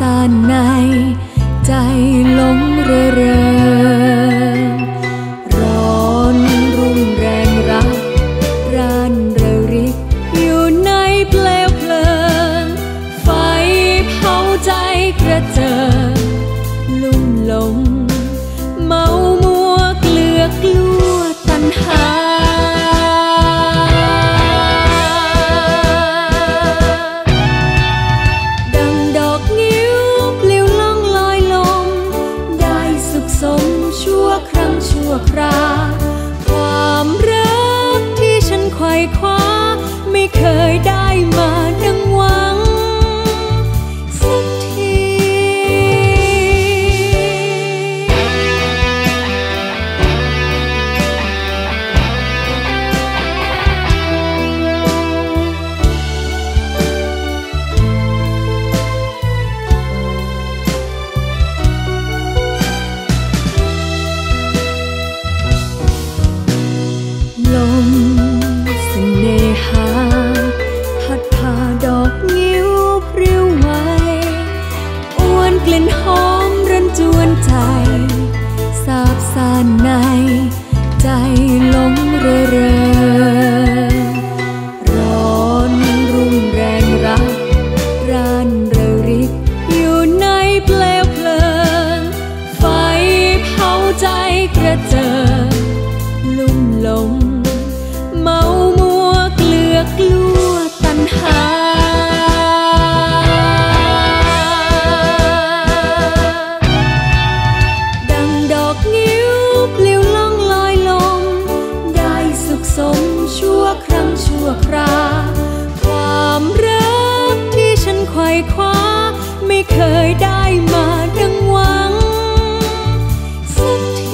ซ่านในใจหลงเร่อเร่อร้อนรุ่งแรงรักร่านเร่อริกอยู่ในเปลวเพลิงไฟเผาใจกระเจิงลุ่มหลงเมามัวเกลือกลัวตัณหาดังดอกงิ้วปลิวล่องลอยลมได้สุขสมชั่วครั้งชั่วคราความรักที่ฉันไขว่คว้าไม่เคยได้มาดังหวังสักทีลมเสน่หาพัดพาดอกงิ้วพริ้วไหวอ้วนกลิ่นหอมรันจวนใจสาบซ่านในใจหลงเร่อเร่อร้อนรุ่งแรงรักร่านเร่อริกอยู่ในเปลวเพลิงไฟเผาใจกระเจิงลุ่มหลงเมามัวเกลือกลัวตัณหาดังดอกงิ้วปลิวล่องลอยลมได้สุขสมชั่วครั้งชั่วคราความรักที่ฉันไขว่คว้าไม่เคยได้มาดังหวังสักที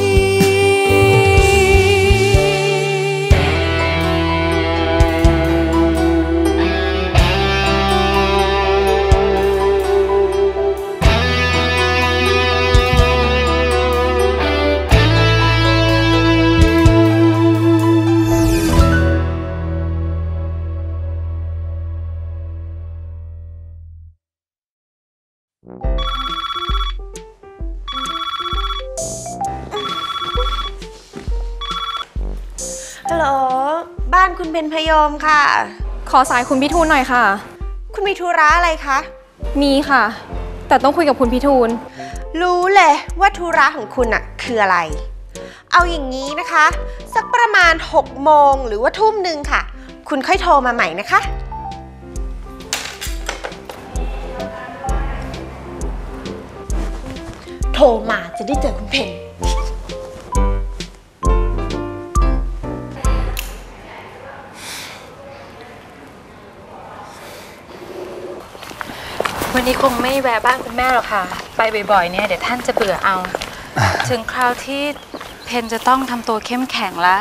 ฮัลโหลบ้านคุณเป็นพยอมค่ะขอสายคุณพิทูลหน่อยค่ะคุณมีธุระอะไรคะมีค่ะแต่ต้องคุยกับคุณพิทูลรู้เลยว่าธุระของคุณอะคืออะไรเอาอย่างนี้นะคะสักประมาณ6 โมงหรือว่าทุ่มนึงค่ะคุณค่อยโทรมาใหม่นะคะโทรมาจะได้เจอคุณเพนวันนี้คงไม่แวะบ้านคุณแม่หรอกค่ะไปบ่อยๆเนี่ยเดี๋ยวท่านจะเบื่อเอา ถึงคราวที่เพนจะต้องทำตัวเข้มแข็งแล้ว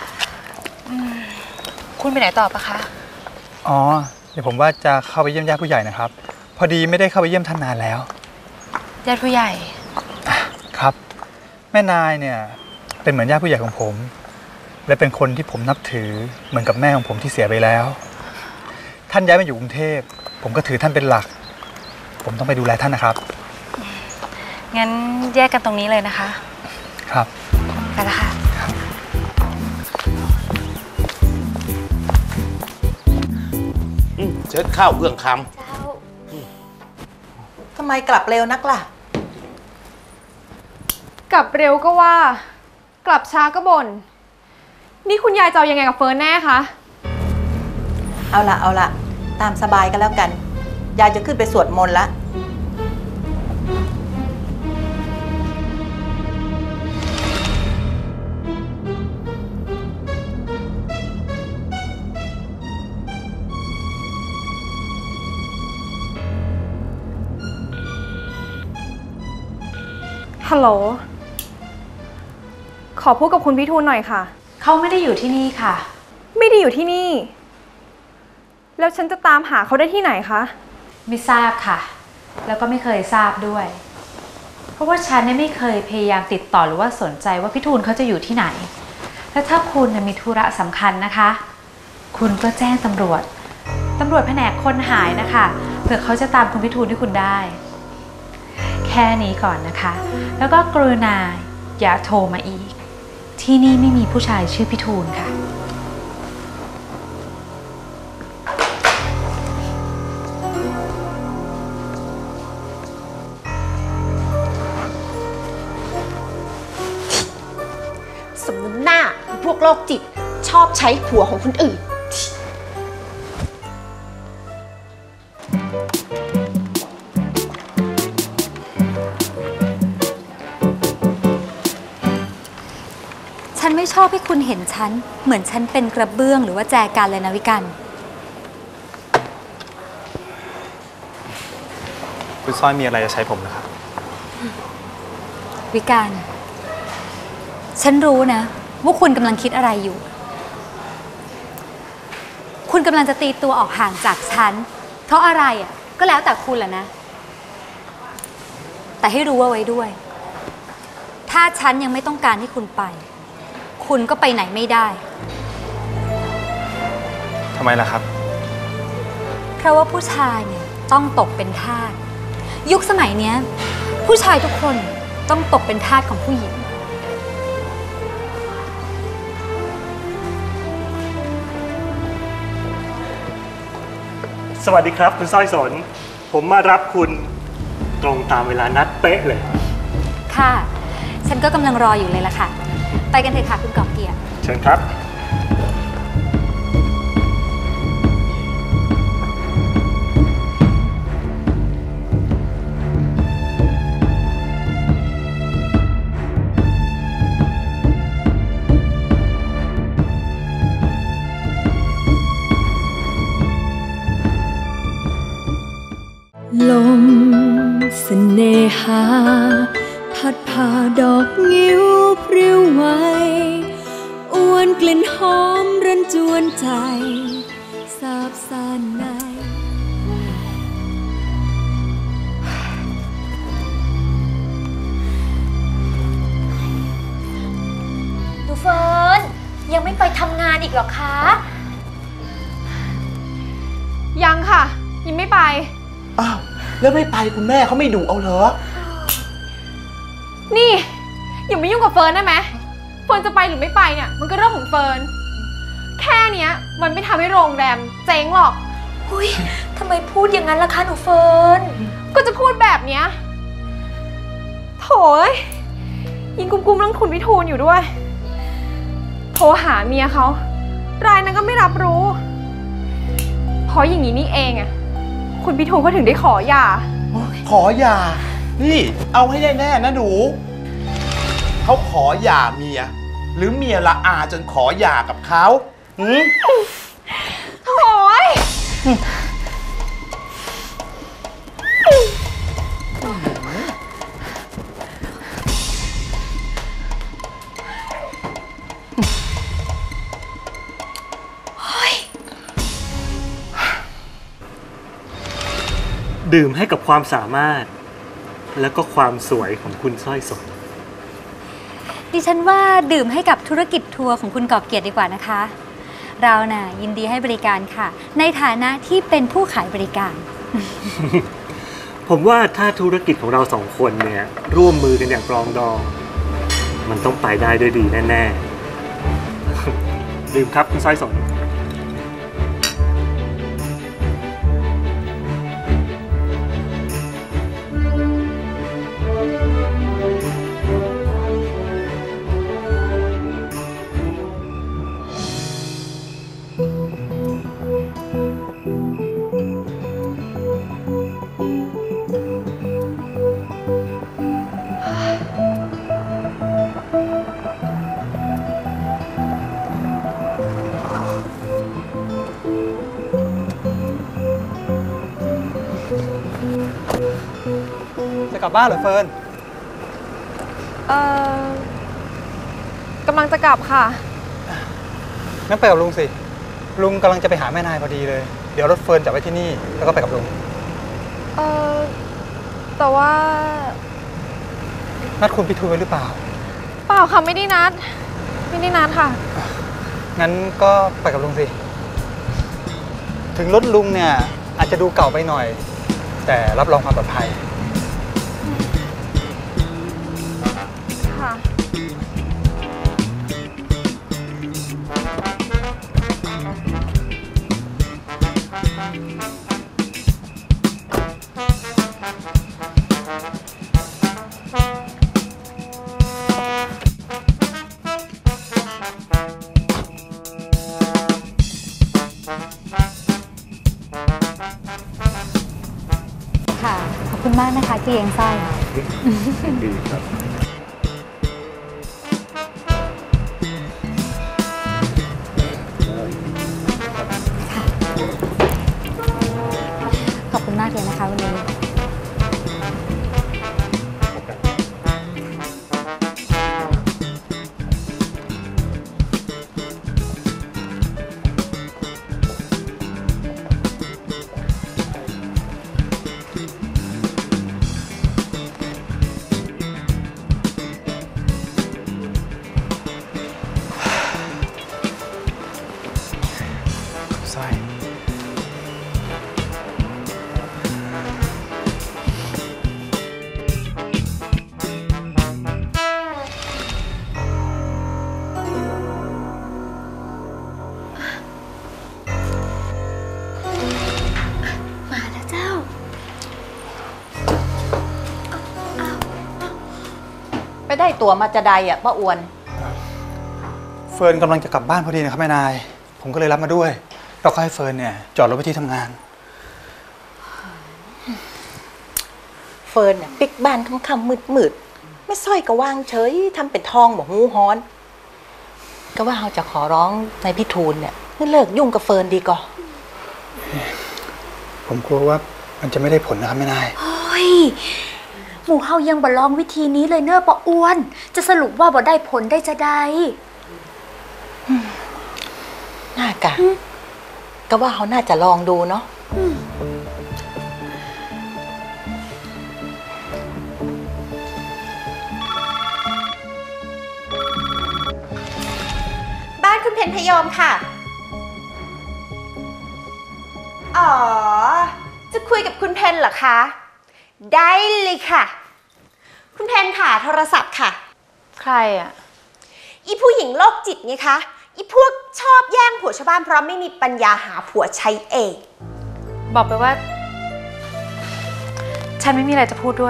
คุณไปไหนต่อปะคะอ๋อเดี๋ยวผมว่าจะเข้าไปเยี่ยมญาติผู้ใหญ่นะครับพอดีไม่ได้เข้าไปเยี่ยมท่านนานแล้วญาติผู้ใหญ่ครับแม่นายเนี่ยเป็นเหมือนญาติผู้ใหญ่ของผมและเป็นคนที่ผมนับถือเหมือนกับแม่ของผมที่เสียไปแล้วท่านย้ายมาอยู่กรุงเทพผมก็ถือท่านเป็นหลักผมต้องไปดูแลท่านนะครับงั้นแยกกันตรงนี้เลยนะคะครับไปละค่ะเชิญข้าวเอื้องคำทำไมกลับเร็วนักล่ะกลับเร็วก็ว่ากลับช้าก็บ่นนี่คุณยายจะเอายังไงกับเฟิร์นแน่คะเอาละตามสบายกันแล้วกันยายจะขึ้นไปสวดมนต์ละฮัลโหลขอพูดกับคุณพิทูลหน่อยค่ะเขาไม่ได้อยู่ที่นี่ค่ะไม่ได้อยู่ที่นี่แล้วฉันจะตามหาเขาได้ที่ไหนคะไม่ทราบค่ะแล้วก็ไม่เคยทราบด้วยเพราะว่าฉันเนี่ยไม่เคยพยายามติดต่อหรือว่าสนใจว่าพิทูลเขาจะอยู่ที่ไหนแล้วถ้าคุณมีธุระสำคัญนะคะคุณก็แจ้งตำรวจแผนกคนหายนะคะเผื่อเขาจะตามคุณพิทูลให้คุณได้ค่นี้ก่อนนะคะแล้วก็กรุณาอย่าโทรมาอีกที่นี่ไม่มีผู้ชายชื่อพี่ทูลค่ะสมน้ำหน้าพวกโรคจิตชอบใช้ผัวของคนอื่นฉันไม่ชอบให้คุณเห็นฉันเหมือนฉันเป็นกระเบื้องหรือว่าแจกันเลยนะวิกันคุณสร้อยมีอะไรจะใช้ผมนะครับวิกันฉันรู้นะว่าคุณกำลังคิดอะไรอยู่คุณกำลังจะตีตัวออกห่างจากฉันเพราะอะไรอ่ะก็แล้วแต่คุณแหละนะแต่ให้รู้ว่าไว้ด้วยถ้าฉันยังไม่ต้องการให้คุณไปคุณก็ไปไหนไม่ได้ทำไมล่ะครับเพราะว่าผู้ชายเนี่ยต้องตกเป็นทาสยุคสมัยเนี้ยผู้ชายทุกคนต้องตกเป็นทาสของผู้หญิงสวัสดีครับคุณสร้อยสนผมมารับคุณตรงตามเวลานัดเป๊ะเลยค่ะฉันก็กำลังรออยู่เลยล่ะค่ะไปกันเถอะค่ะคุณกอบเกียรติเชิญครับลมเสน่หาพัดพาดอกงิ้วพริ้วไหวอวนกลิ่นหอมรันจวนใจซาบซ่านในหนูเฟิร์นยังไม่ไปทำงานอีกหรอคะยังค่ะยังไม่ไปอ้าวแล้วไม่ไปคุณแม่เขาไม่ดุเอาเหรอนี่อย่ามายุ่งกับเฟิร์นได้ไหมเฟิร์นจะไปหรือไม่ไปเนี่ยมันก็เรื่องของเฟิร์นแค่เนี้ยมันไม่ทำให้โรงแรมเจ๊งหรอกอุ้ยทำไมพูดอย่างนั้นล่ะคะหนูเฟิร์นก็จะพูดแบบเนี้ยโถยยิงกุมๆเรื่องคุณวิทูลอยู่ด้วยโทรหาเมียเขารายนั้นก็ไม่รับรู้เพราะอย่างนี้นี่เองอะคุณวิทูลก็ถึงได้ขอหย่าขอหย่านี่เอาให้แน่ๆนะหนูเขาขอหย่าเมียหรือเมียละอาจนขอหย่ากับเขาโอ้ยดื่มให้กับความสามารถแล้วก็ความสวยของคุณสร้อยสนดิฉันว่าดื่มให้กับธุรกิจทัวร์ของคุณกอบเกียรติดีกว่านะคะเราน่ะยินดีให้บริการค่ะในฐานะที่เป็นผู้ขายบริการผมว่าถ้าธุรกิจของเราสองคนเนี่ยร่วมมือกันอย่างปรองดองมันต้องไปได้ด้วยดีแน่ๆดื่มครับคุณสร้อยสนจะกลับบ้านเหรอเฟิร์นกำลังจะกลับค่ะงั้นไปกับลุงสิลุงกำลังจะไปหาแม่นายพอดีเลยเดี๋ยวรถเฟิร์นจอดไว้ที่นี่แล้วก็ไปกับลุงแต่ว่านัดคุณพิทูลไว้หรือเปล่าเปล่าค่ะไม่ได้นัดค่ะงั้นก็ไปกับลุงสิถึงรถลุงเนี่ยอาจจะดูเก่าไปหน่อยแต่รับรองความปลอดภัยเลี้ยงไส้ดีครับขอบคุณมากเลยนะคะวันนี้สร้อยมาแล้วเจ้าไปได้ตั๋วมาจะใดอ่ะป้าอ้วนเฟิร์นกำลังจะกลับบ้านพอดีนะครับแม่นายผมก็เลยรับมาด้วยแล้วก็ให้เฟิร์นเนี่ยจอดรถไว้ที่ทำงานเฟิร์นเนี่ยปิกบ้านค่ำๆมืดๆไม่สร้อยก็วางเฉยทำเป็นทองบอกหูฮ้อน ก็ว่าเราจะขอร้องในพิทูลเนี่ยให้เลิกยุ่งกับเฟิร์นดีกว่าผมกลัวว่ามันจะไม่ได้ผลนะครับแม่นายโอ้ยหมู่เฮายังบ่ลองวิธีนี้เลยเนอะป้าอ้วนจะสรุปว่าบ่ได้ผลได้จะได้น่ากะก็ว่าเขาน่าจะลองดูเนาะบ้านคุณเพนพยอมค่ะ อ๋อ จะคุยกับคุณเพนเหรอคะ ได้เลยค่ะ คุณเพนค่ะโทรศัพท์ค่ะใครอ่ะอีผู้หญิงโรคจิตไงคะ อีพวกชอบแย่งผัวชาวบ้านเพราะไม่มีปัญญาหาผัวใช้เองบอกไปว่า ฉันไม่มีอะไรจะพูดด้วย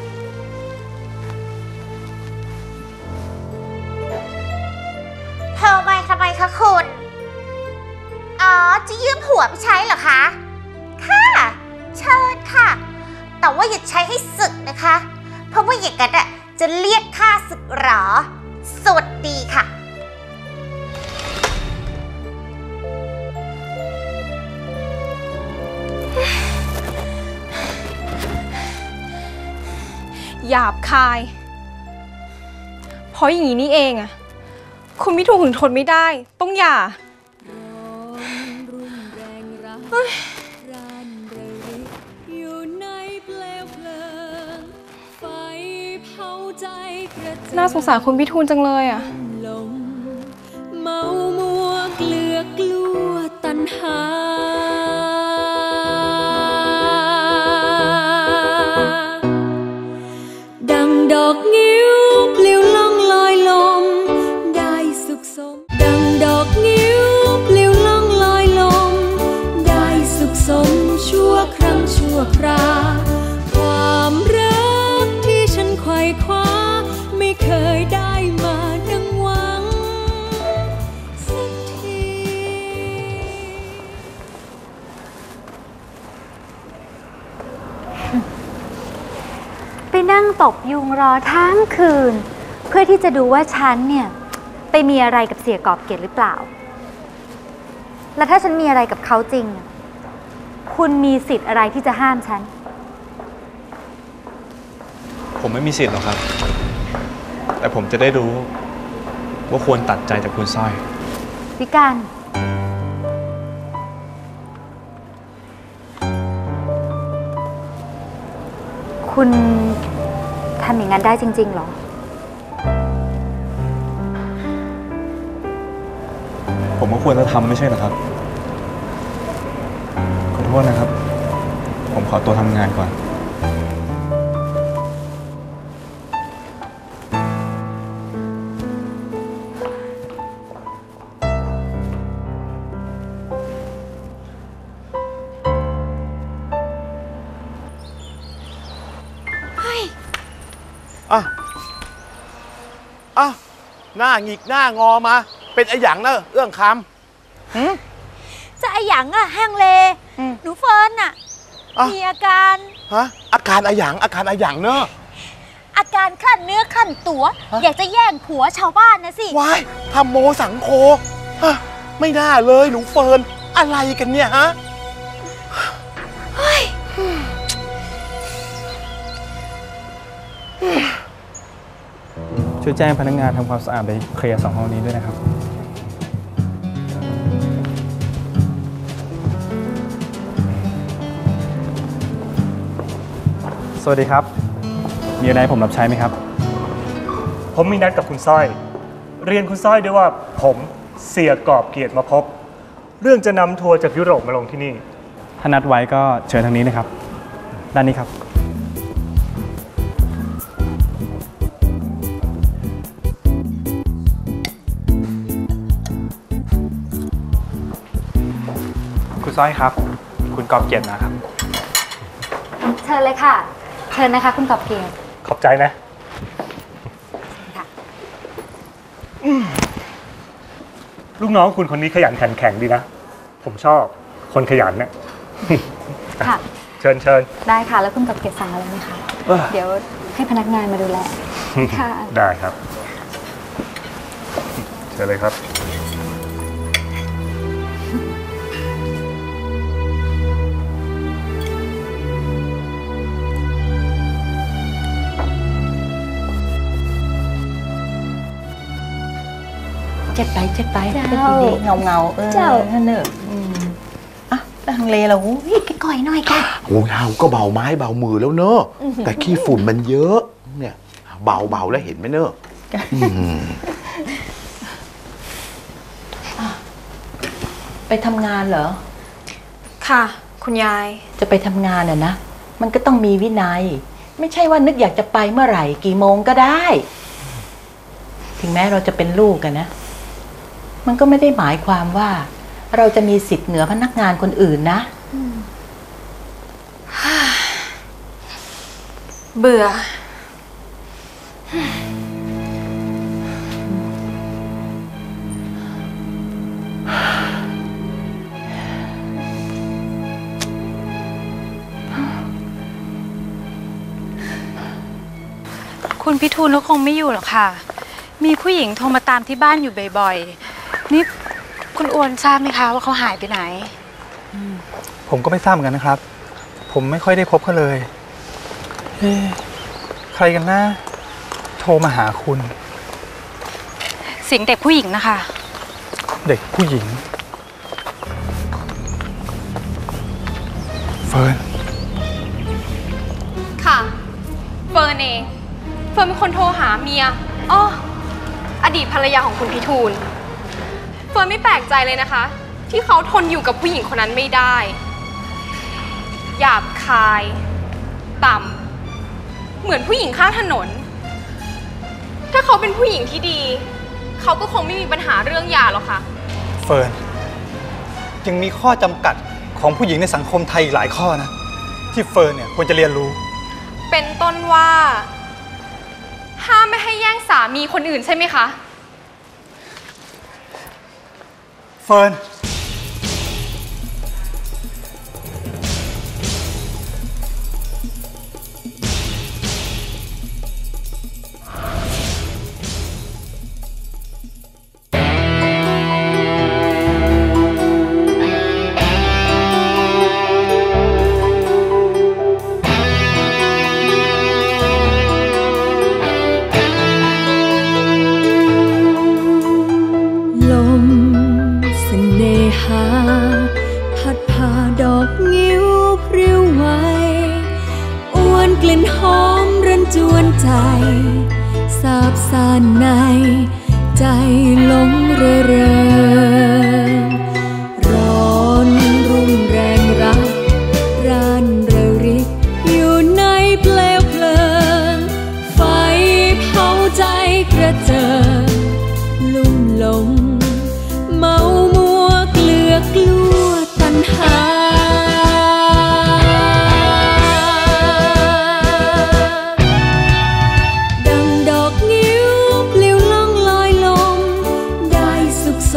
โทรไปทำไมคะคุณ อ๋อ จะยืมผัวไปใช้เหรอคะ ค่ะ เชิญค่ะ แต่ว่าอย่าใช้ให้สึกนะคะ เพราะว่าอย่างนั้นอ่ะจะเรียกค่าสึกหรอ สวัสดีค่ะหยาบคาย เพราะอย่างนี้นี่เองอะคุณมิถูกถึงทนไม่ได้ ต้องหย่า น่าสงสารคุณพิทูลจังเลยอะเมามัวเกลือกลัวตัณหาดังดอกงิ้วปลิวล่องลอยลมได้สุขสมดังดอกงิ้วปลิวล่องลอยลมได้สุขสมชั่วครั้งชั่วคราความรักที่ฉันไขว่คว้าไม่เคยได้มาดังหวังสักทีไปนั่งตบยุงรอทั้งคืนเพื่อที่จะดูว่าฉันเนี่ยไปมีอะไรกับเสียกอบเกียรติหรือเปล่าแล้วถ้าฉันมีอะไรกับเขาจริงคุณมีสิทธิ์อะไรที่จะห้ามฉันผมไม่มีสิทธิ์หรอกครับแต่ผมจะได้รู้ว่าควรตัดใจจากคุณสร้อยวิการคุณทำอย่างนั้นได้จริงๆหรอผมก็ควรจะทำไม่ใช่เหรอครับขอโทษนะครับผมขอตัวทำงานก่อนหน้าหงิกหน้างอมาเป็นไอ้หยังเนอะเอื้องคำจะไอหยังอะฮังเลหนูเฟิร์นอะมีอาการฮะอาการอะหยังอาการอะหยังเนอะอาการคลั่นเนื้อคลั่นตัว อยากจะแย่งผัวชาวบ้านนะสิวายทำโมสังโคฮะไม่น่าเลยหนูเฟิร์นอะไรกันเนี่ยฮะช่วยแจ้งพนักงานทำความสะอาดไปเคลียร์2 ห้องนี้ด้วยนะครับ สวัสดีครับ มีอะไรให้ผมรับใช้ไหมครับผมมีนัดกับคุณสร้อย เรียนคุณสร้อยด้วยว่าผมเสียกอบเกียรติมาพบ เรื่องจะนำทัวร์จากยุโรปมาลงที่นี่ถ้านัดไว้ก็เชิญทางนี้นะครับ ด้านนี้ครับ คุณสร้อยครับ คุณกอบเกียรตินะครับเชิญเลยค่ะ เชิญนะคะคุณกอบเกียรติขอบใจนะ ลูกน้องคุณคนนี้ขยันขันแข็งดีนะ ผมชอบคนขยันเนี่ยค่ะเชิญเชิญได้ค่ะ แล้วคุณกอบเกียรติสั่งอะไรไหมคะ เดี๋ยวให้พนักงานมาดูแล ค่ะได้ครับ เชิญเลยครับเจ็ดไปเจ็ดไปเจ้าเป็นดีเงาเงาๆเจ้าเนั่นเนอะอ่ะแล้วทางเลเราวิ่งก่อยหน่อยค่ะโอ้ยเราก็เบาไม้เบามือแล้วเนอะแต่ขี้ฝุ่นมันเยอะเนี่ยเบาแล้วเห็นไหมเนอะไปทำงานเหรอค่ะ คุณยายจะไปทำงานน่ะนะ มันก็ต้องมีวินัย ไม่ใช่ว่านึกอยากจะไปเมื่อไหร่กี่โมงก็ได้ ถึงแม้เราจะเป็นลูกกันนะ มันก็ไม่ได้หมายความว่า เราจะมีสิทธิ์เหนือพนักงานคนอื่นนะเบื่อคุณพิทูลเขาคงไม่อยู่หรอกค่ะ มีผู้หญิงโทรมาตามที่บ้านอยู่บ่อยๆ นี่คุณอ้วนทราบไหมคะว่าเขาหายไปไหนผมก็ไม่ทราบเหมือนกันนะครับ ผมไม่ค่อยได้พบเขาเลยเอ๊ะใครกันนะโทรมาหาคุณเสียงเด็กผู้หญิงนะคะเด็กผู้หญิง เฟิร์นค่ะ เฟิร์นเอง เฟิร์นเป็นคนโทรหาเมียอ้ออดีตภรรยาของคุณพิทูล เฟิร์นไม่แปลกใจเลยนะคะ ที่เขาทนอยู่กับผู้หญิงคนนั้นไม่ได้ หยาบคาย ต่ำ เหมือนผู้หญิงข้างถนน ถ้าเขาเป็นผู้หญิงที่ดี เขาก็คงไม่มีปัญหาเรื่องหย่าหรอกค่ะเฟิร์นยังมีข้อจำกัดของผู้หญิงในสังคมไทยอีกหลายข้อนะ ที่เฟิร์นเนี่ยควรจะเรียนรู้เป็นต้นว่า ห้ามไม่ให้แย่งสามีคนอื่นใช่ไหมคะเฟิร์นลมเสน่หาพัดพาดอกงิ้วพริ้วไหวอวนกลิ่นหอมรันจวนใจสาบซ่านในใจหลงเร่อเร่อร้อนรุ่งแรงรักร้านระริกอยู่ในเปลวเพลิงไฟเผาใจกระเจิงลุ่มหลงเมามัวเกลือกลัวตัณหาดังดอกงิ้วปลิวล่องลอยลมได้สุขส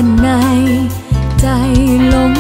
านในใจหลง